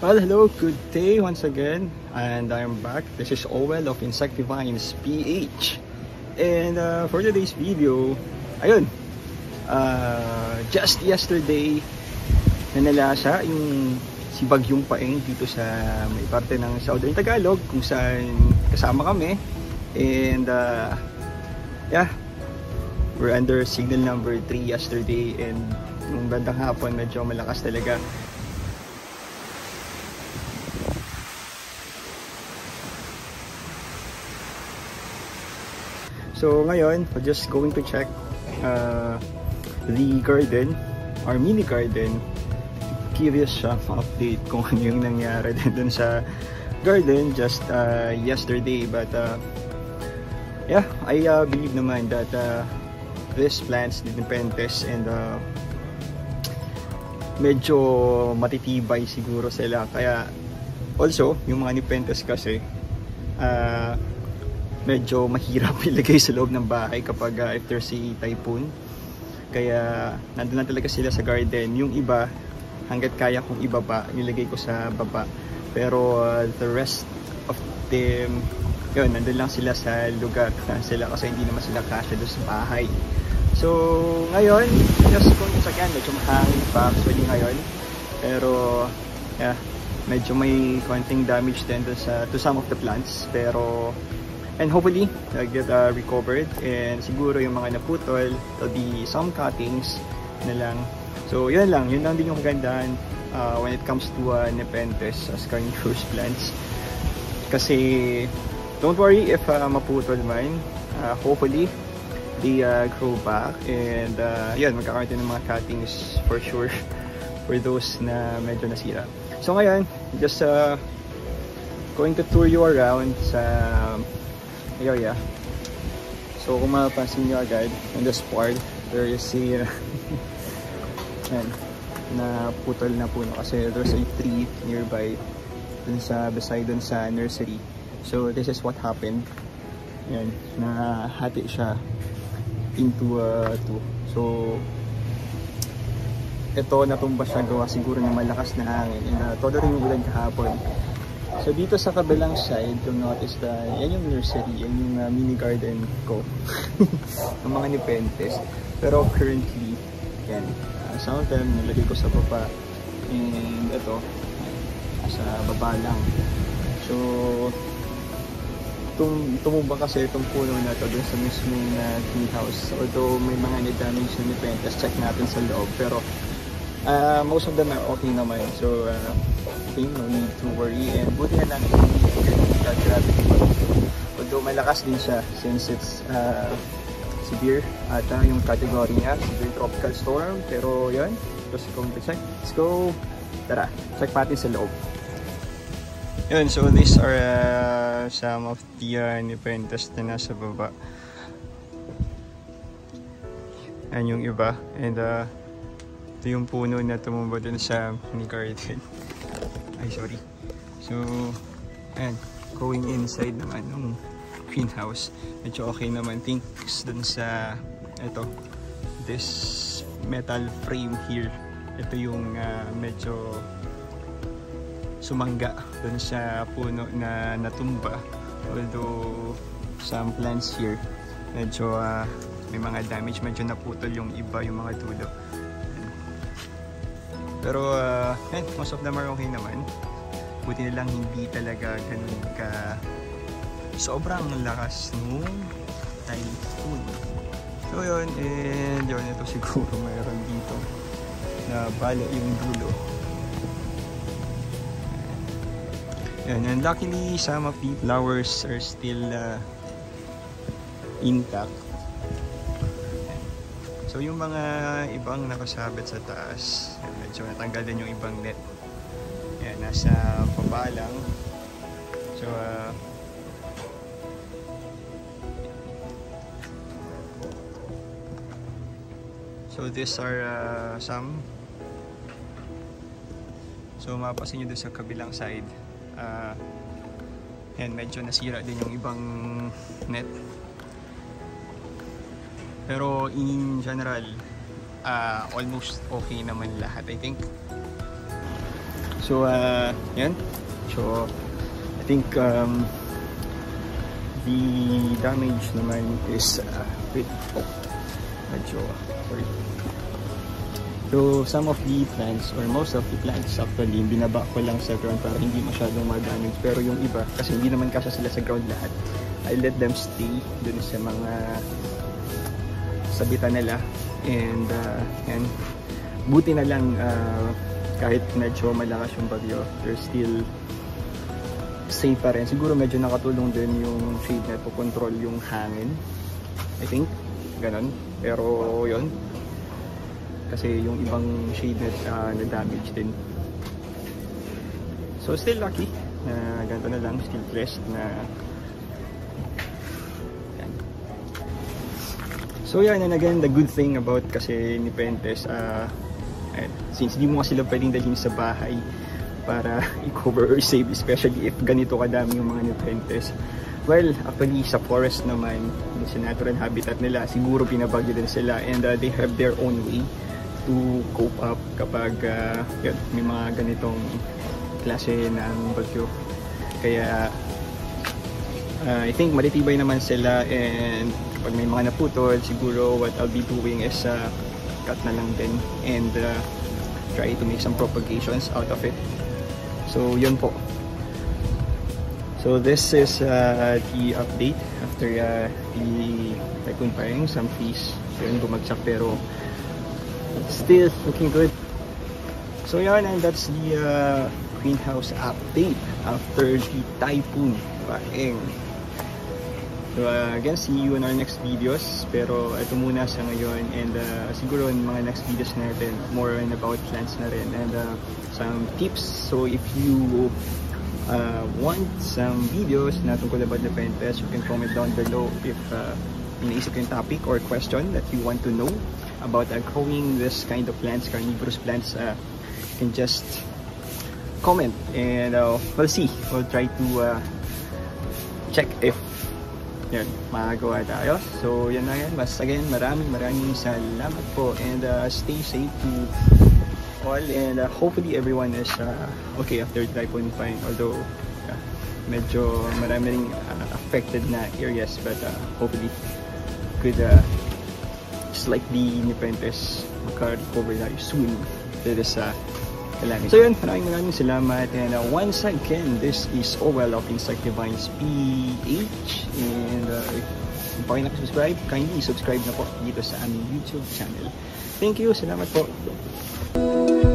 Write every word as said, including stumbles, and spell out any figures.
Well, hello, good day once again, and I'm back. This is Owel of Insectivines P H, and uh, for today's video, ayun, uh, just yesterday, nanalasa yung si Bagyong Paeng dito sa may parte ng Southern Tagalog kung saan kasama kami, and uh, yeah, we're under signal number three yesterday, and yung bandang hapon medyo malakas talaga. So ngayon, we're just going to check uh, the garden, our mini garden. Curious siya, update kung ano yung nangyari dun sa garden just uh, yesterday. But uh, yeah, I uh, believe naman that uh, these plants, the Nepenthes, and uh, medyo matitibay siguro sila. Kaya also, yung mga Nepenthes kasi uh, medyo mahirap ilagay sa loob ng bahay kapag uh, if there's a typhoon. Kaya nandun na talaga sila sa garden. Yung iba, hanggat kaya kong ibaba, nilagay ko sa baba. Pero uh, the rest of them, yun, nandun lang sila sa lugar sila kasi hindi naman sila kasya doon sa bahay. So ngayon, just kung sakyan, medyo mahangin pa actually ngayon. Pero yeah, medyo may konting damage din doon sa, to some of the plants. Pero and hopefully uh, get uh, recovered, and siguro yung mga naputol, there'll be some cuttings na lang. So yun lang, yun lang din yung kagandahan uh, when it comes to uh, Nepenthes as carnivorous plants. Kasi don't worry if uh, maputol man, uh, hopefully they uh, grow back, and uh, yun, magkakaroon din ng mga cuttings for sure for those na medyo nasira. So ngayon, just uh, going to tour you around sa area. So kung mapapansin nyo agad, on this part, there is a yan, na putol na puno kasi there's a tree nearby dun sa, beside dun sa nursery. So this is what happened. Yan, nahati siya into uh, two. So ito, natumba siya gawa siguro ng malakas na hangin, and uh, todo rin yung ulan kahapon. So dito sa kabilang side, you'll notice that yan yung nursery, yan yung uh, mini garden ko ng mga Nepenthes. Pero currently, yan, uh, some of them nilagay ko sa baba, and ito, sa baba lang. So tum tumumba kasi itong puno na to dun sa mismong uh, greenhouse. Although may mga damage na Nepenthes, check natin sa loob. Pero uh, most of them are okay naman. So uh, no need to worry, and buti na lang hindi ka gravity. Although malakas din siya since it's uh, severe at uh, yung category niya, severe tropical storm. Pero yun, just going to check. Let's go. Tara, check natin sa loob. Yun, so these are uh, some of the uh, Nepenthes na nasa baba. Yan yung iba, and uh, ito yung puno na tumumba dun sa mini garden. Ay, sorry. So, ayan, going inside naman ng greenhouse, medyo okay naman. Thanks dun sa, ito, this metal frame here. Ito yung uh, medyo sumangga dun sa puno na natumba. Although, some plants here, medyo uh, may mga damage, medyo naputol yung iba, yung mga dulo. Pero uh, eh, most of them are okay naman. Buti na lang hindi talaga ganun ka sobrang lakas nung typhoon. So yun, and yun, ito siguro mayroon dito na bala yung dulo. Yan, and luckily some of the flowers are still uh, intact. So yung mga ibang nakasabit sa taas, medyo natanggal din yung ibang net. Yan, nasa baba lang. So uh, so these are uh, some. So mapapansin nyo doon sa kabilang side, uh, yan, medyo nasira din yung ibang net. Pero in general, uh, almost okay naman lahat, I think. So, uh, yan. So, I think um, the damage naman is uh, wait, oh, medyo, sorry. So, some of the plants, or most of the plants actually, binaba ko lang sa ground para hindi masyadong ma-damage. Pero yung iba, kasi hindi naman kasya sila sa ground lahat, I let them stay dun sa mga sabitan nila. And, uh, and buti na lang, uh, kahit medyo malakas yung bagyo, they're still safe pa rin. Siguro medyo nakatulong din yung shade net to control yung hangin. I think, ganon. Pero, yun. Kasi yung ibang shade net uh, na damage din. So still lucky na ganito na lang, still blessed na yan. So yan, and again, the good thing about kasi Nepenthes, uh, eh, since di mo kasi sila pwedeng dalhin sa bahay para i-cover or save, especially if ganito kadami yung mga Nepenthes. Well, actually sa forest naman, sa natural habitat nila, siguro pinabagyo din sila, and uh, they have their own way to cope up kapag uh, yun, may mga ganitong klase ng bagyo. Kaya uh, I think matitibay naman sila, and kapag may mga naputol, siguro what I'll be doing is uh, cut na lang din and uh, try to make some propagations out of it. So yun po. So this is uh, the update after uh, the Typhoon Paeng. Some trees yun bumagsak pero still looking good. So yan, and that's the uh, greenhouse update after the Typhoon Paeng. So uh, again, see you in our next videos. Pero ito muna sa ngayon, and uh, siguro in mga next videos natin more in about plants na rin and uh, some tips. So if you uh, want some videos na tungkol about Nepenthes, you can comment down below if uh, iniisip yung topic or question that you want to know about uh, growing this kind of plants, carnivorous plants. Uh, you can just comment and uh, we'll see. We'll try to uh, check if yan, magagawa tayo. So yan na yan. Mas again, maraming maraming salamat po, and uh, stay safe to all, and uh, hopefully everyone is uh, okay after Typhoon Paeng, although uh, medyo marami ring uh, affected na areas, but uh, hopefully could uh, just like the Nepenthes maka-recover tayo soon to this uh, calamity. So yun, maraming maraming salamat, and uh, once again, this is Owell of Insect Divines P H, and uh, kung pa kayo nakasubscribe, kindly subscribe na po dito sa aming YouTube channel. Thank you, salamat po.